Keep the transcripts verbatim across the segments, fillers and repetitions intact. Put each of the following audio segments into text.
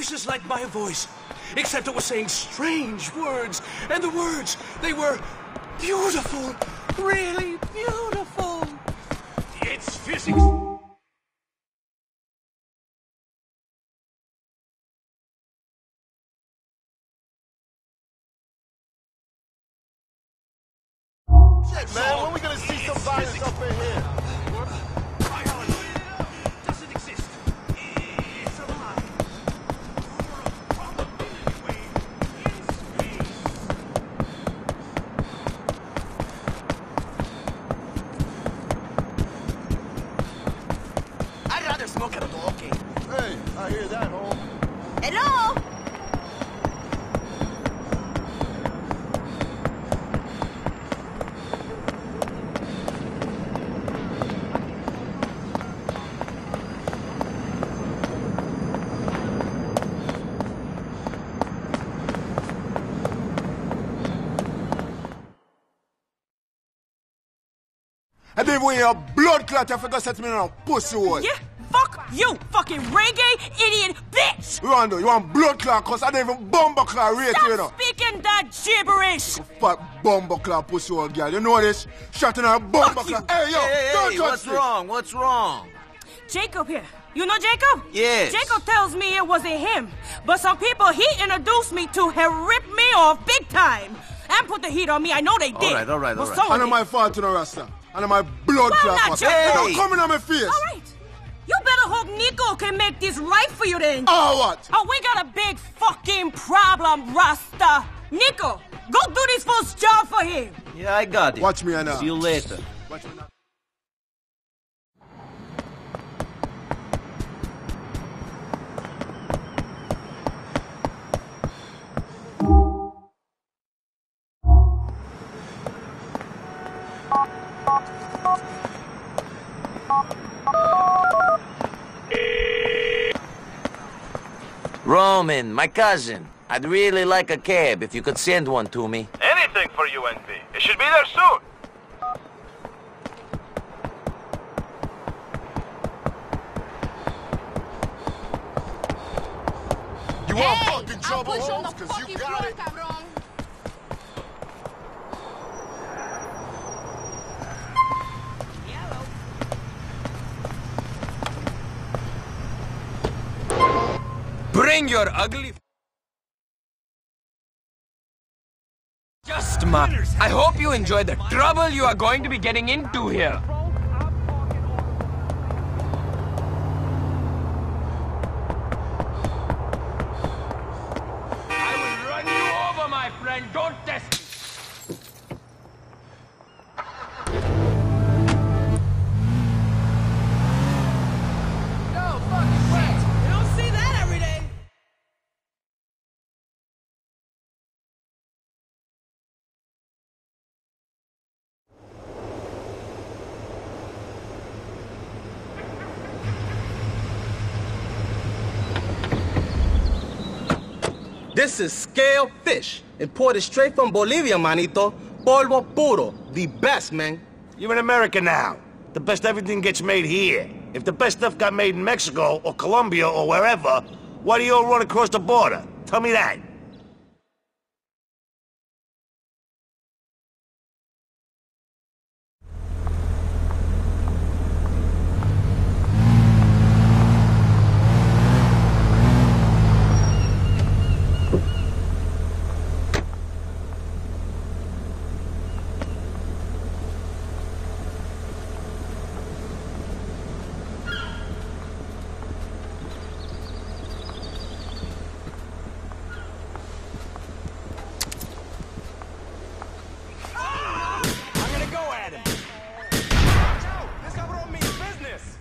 voices like my voice, except it was saying strange words, and the words, they were beautiful, really beautiful. It's physics. Shit, man, when we gonna see some violence up in here? Doesn't exist. It's alive. I'd rather smoke at a dog game. Hey, I hear that, home. Hello? And then when you're blood clot, you forgot to set me on pussy hole. Yeah, fuck you, fucking reggae idiot bitch! Rondo, you want blood clot cause I don't even bumble clot rate you, you know. Stop speaking that gibberish! Fat bumble clot pussy hole girl, you know this? Shot in her bumble clot. Hey, yo, Hey, don't hey, touch what's me. wrong? What's wrong? Jacob here. You know Jacob? Yes. Jacob tells me it wasn't him. But some people he introduced me to have ripped me off big time. And put the heat on me. I know they did. All right, all right, but all right. someone And did. my fault, you know, Rasta. And my blood Well, clot. not was- your Hey, fault. don't come in on my face. All right. You better hope Nico can make this right for you then. Oh, what? Oh, we got a big fucking problem, Rasta. Nico, go do this fool's job for him. Yeah, I got it. Watch me now. See you later. Watch me now. Roman, my cousin. I'd really like a cab if you could send one to me. Anything for U N B. It should be there soon. You want fucking trouble, Holmes? Cause you got it. Bring your ugly... Just ma... I hope you enjoy the trouble you are going to be getting into here. I will run you over, my friend. Don't test me. No fucking way. You don't see that every day. This is scale fish, imported straight from Bolivia, manito. Polvo puro, the best, man. You're in America now. The best everything gets made here. If the best stuff got made in Mexico or Colombia or wherever, why do you all run across the border? Tell me that. I'm gonna go at him. This cabrón means business.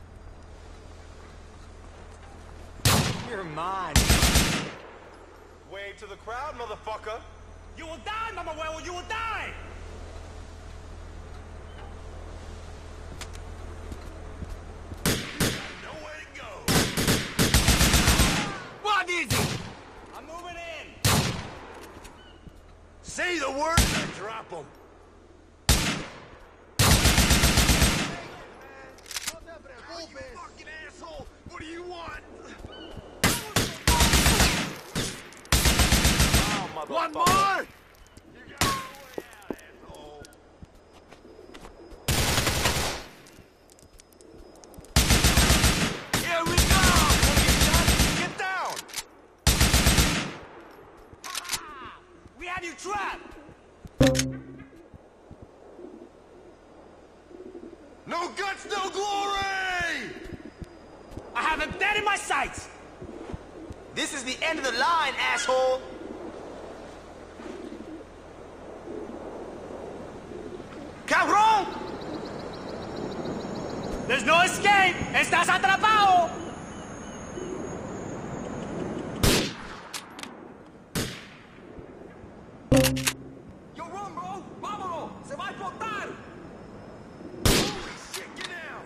You're mine. Wave to the crowd, motherfucker. You will die, Mama Huevo, you will die! Nowhere to go. What is it? I'm moving in. Say the word and drop them. You fucking asshole! What do you want? One more! Here we go! Get down! We have you trapped! No guts, no glory! I have him dead in my sights! This is the end of the line, asshole! Cabrón! There's no escape! Estás atrapado! Yo, run, bro! Vámonos! Se va a explotar! Holy shit, get down!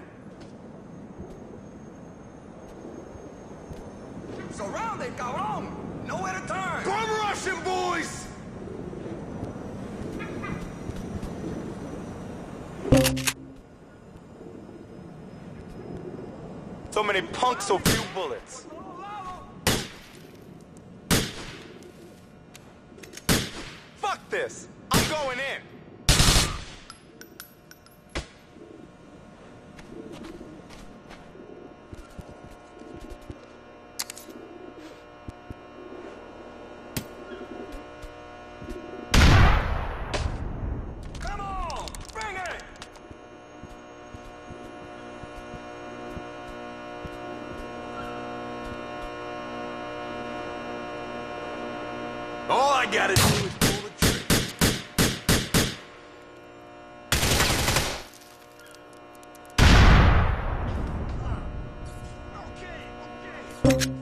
Surrounded, cabrón! Nowhere to turn! Come Russian boys! So many punks, so few bullets. Fuck this! I'm going in! Come on! Bring it! All I gotta do is pull the trigger. Okay, okay.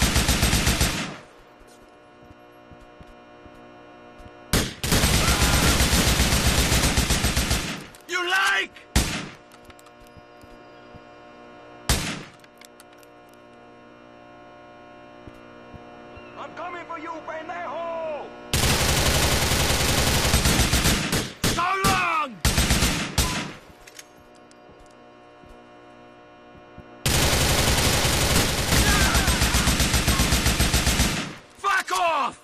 You like? I'm coming for you, pendejo! So long! Fuck off!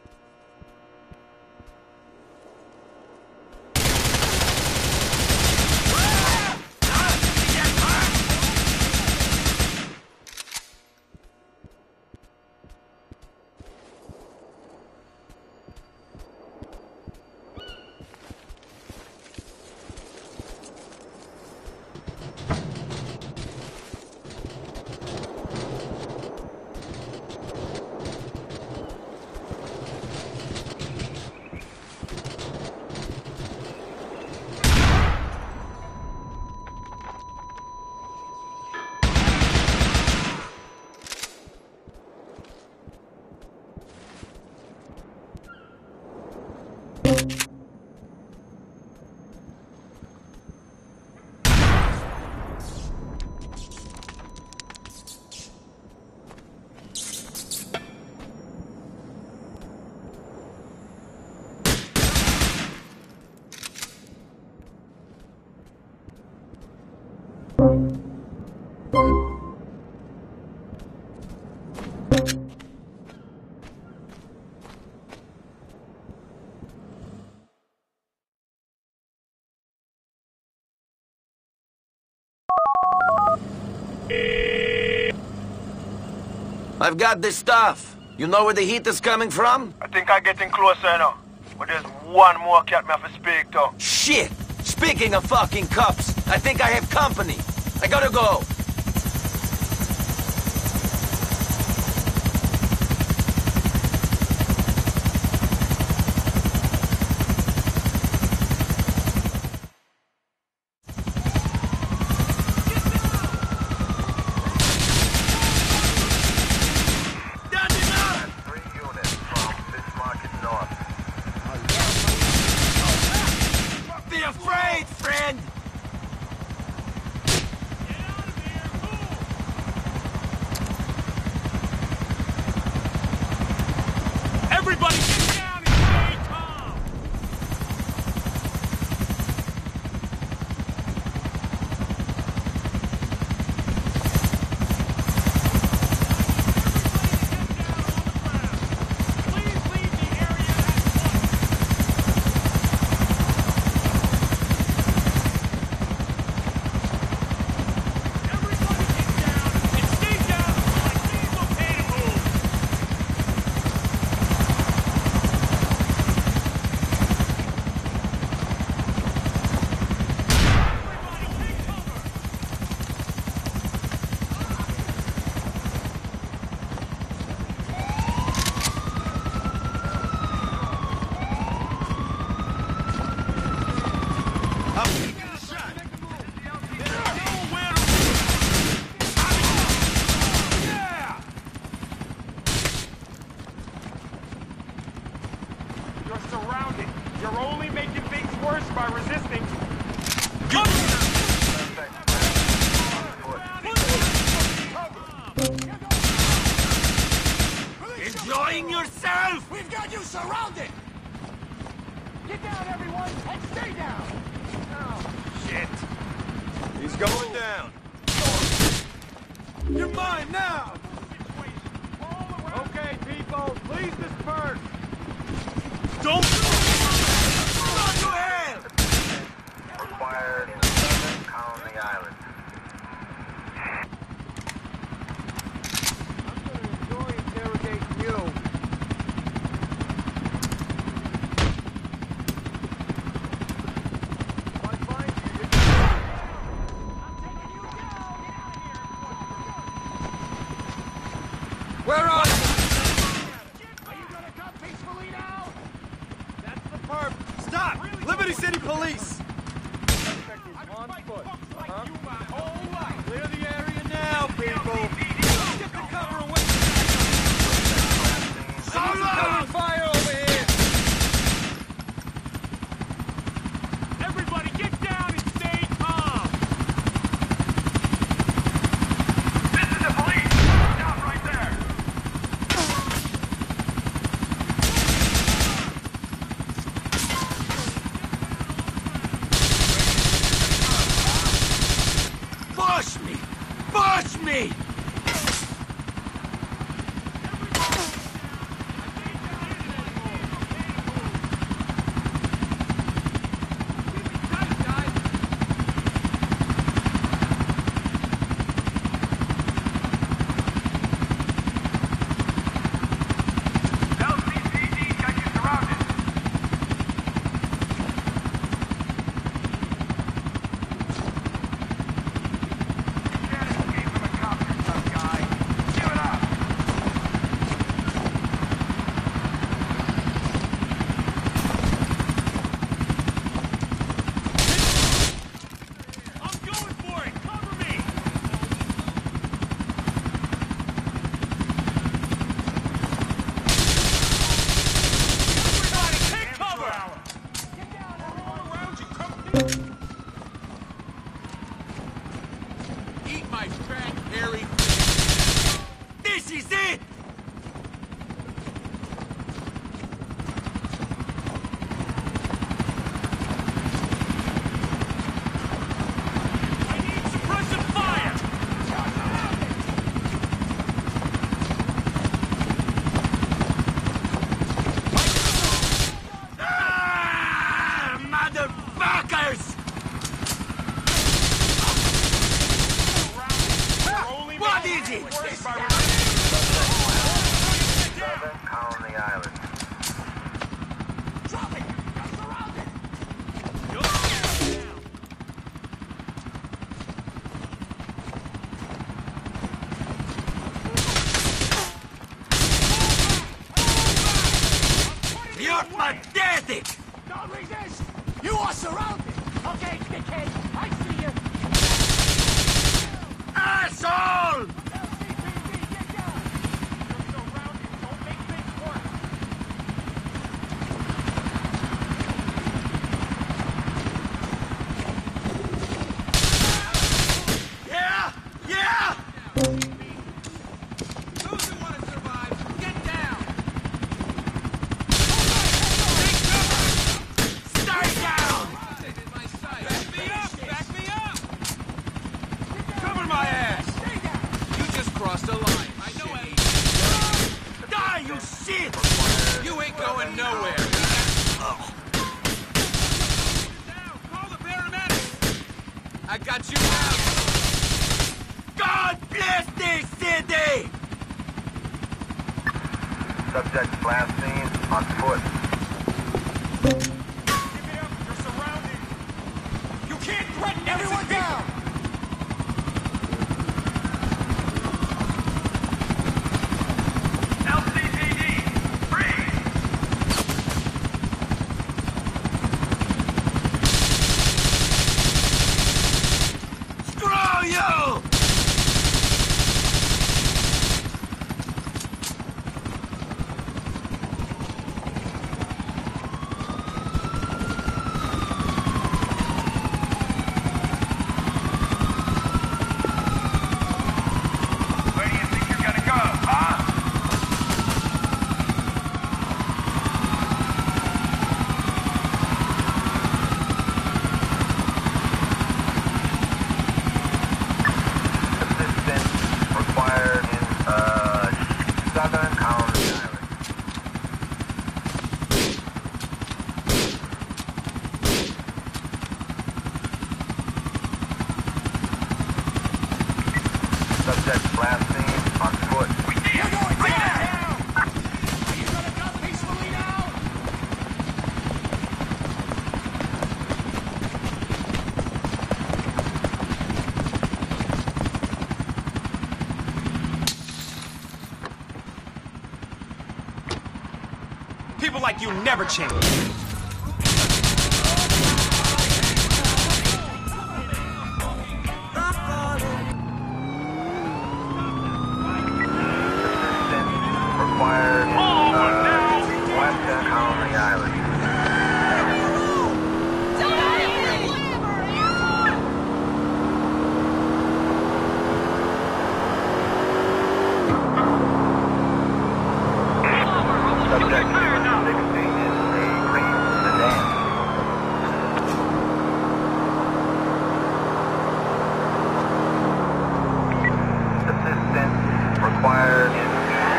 I've got this stuff. You know where the heat is coming from? I think I'm getting closer now. But there's one more cat me have to speak to. Shit! Speaking of fucking cops, I think I have company. I gotta go. Be afraid, friend! Everybody get down and stay calm! Please leave the area. surrounded. You're only making things worse by resisting. Enjoying yourself? We've got you surrounded! Get down, everyone, and stay down! Shit. He's going down. You're mine now! Okay, people, please disperse. Don't... Go to hell! Required Colony Island. I'm gonna enjoy interrogating you. If I find you, I'm taking you down. Where are you? Are you gonna come peacefully now? That's the perp! Stop! Liberty City Police! On foot. Huh? Clear the area now, people! Get the cover away! Cover fire over here! Everybody get down and stay calm. This is the police! Stop right there! Push me! Push me! L C P D got you surrounded. You can't escape from the cops, you tough guy. Give it up. I'm going for it. Cover me. Everybody, take cover. Get down, everyone around you. Come. Eat my fat, hairy... This is it! I need suppressive fire. Ah, motherfuckers! What is it? Southern Colony Island. Drop it. You're surrounded. You're pathetic! Don't resist. You are surrounded. Okay, dickhead. I see you. Asshole! L C P D, get down. You're surrounded. Don't make things worse. Yeah! Yeah! Those who want to survive, get down! Stay down! In my sight. Back me up! Back me up! Cover my ass! You just crossed a line. I know it. Die, you shit! You ain't going nowhere. Down! Call the paramedics! I got you now. God bless this city! Subject last seen on foot. Give it up. You're surrounded. You can't threaten everyone down. L C P D, freeze! Screw you! Subject blasting on foot. You're going down! Are you gonna drop peacefully now? People like you never change. Required uh, west of Colony Island. Subject sixteen is a green sedan. Assistance required in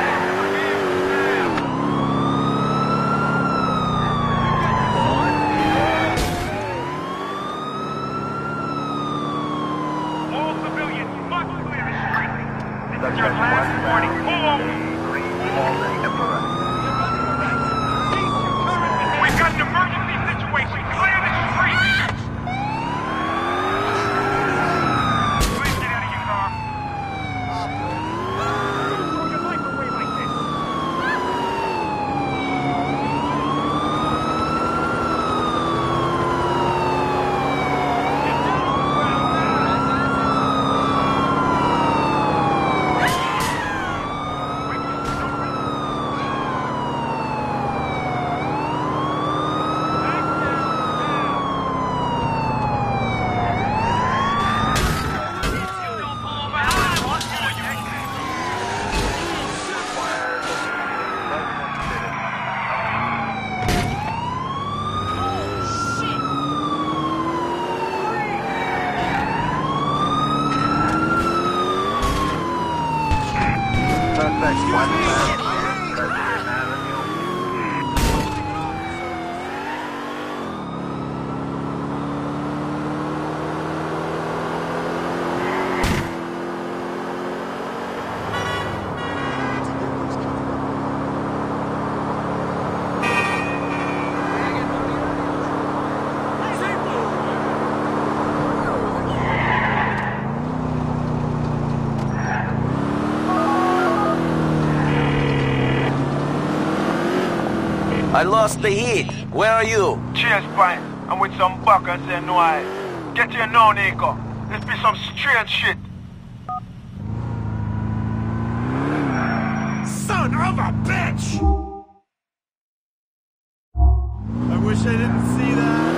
all civilians must clear the street. This is your last warning. Pull over. Green Walden Emperor. We've got an emergency situation. Clear the street. Please get out of your car. Throw your life away like this. Suspect westbound President Avenue. I lost the heat. Where are you? Cheers, pint. I'm with some buckers and no I. Get here now, Nico. This be some strange shit. Son of a bitch! I wish I didn't see that.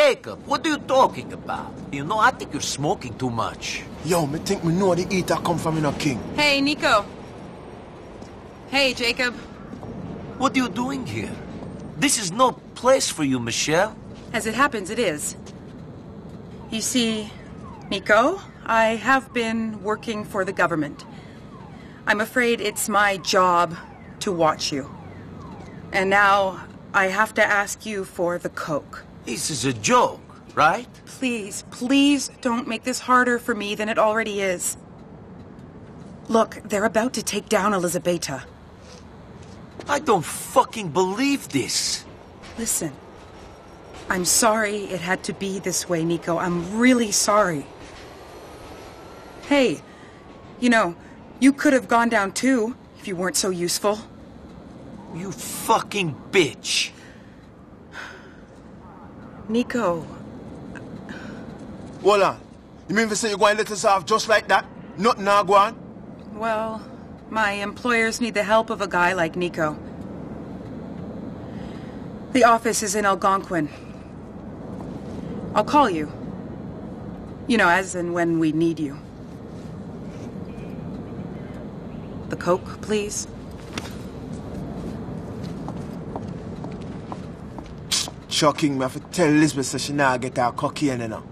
Jacob, what are you talking about? You know, I think you're smoking too much. Yo, me think me know the eater come from in a king. Hey, Nico. Hey, Jacob. What are you doing here? This is no place for you, Michelle. As it happens, it is. You see, Nico, I have been working for the government. I'm afraid it's my job to watch you. And now I have to ask you for the coke. This is a joke, right? Please, please don't make this harder for me than it already is. Look, they're about to take down Elizabeta. I don't fucking believe this. Listen, I'm sorry it had to be this way, Nico. I'm really sorry. Hey, you know, you could have gone down too if you weren't so useful. You fucking bitch. Nico. Hold on. You mean to say you're going to let us off just like that? Nothing now go on? Well, my employers need the help of a guy like Nico. The office is in Algonquin. I'll call you. You know, as and when we need you. The coke, please. Shocking, me have to tell Elizabeth so she now get her cocaine, you know.